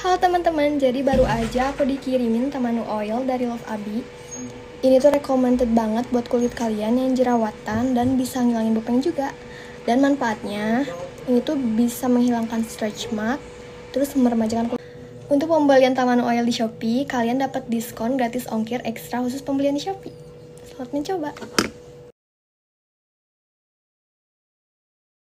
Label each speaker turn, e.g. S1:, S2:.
S1: Halo teman-teman, jadi baru aja aku dikirimin Tamanu Oil dari Love Abi. Ini tuh recommended banget buat kulit kalian yang jerawatan dan bisa ngilangin bepeng juga. Dan manfaatnya, ini tuh bisa menghilangkan stretch mark, terus meremajakan kulit. Untuk pembelian Tamanu Oil di Shopee, kalian dapat diskon gratis ongkir ekstra khusus pembelian di Shopee. Selamat mencoba!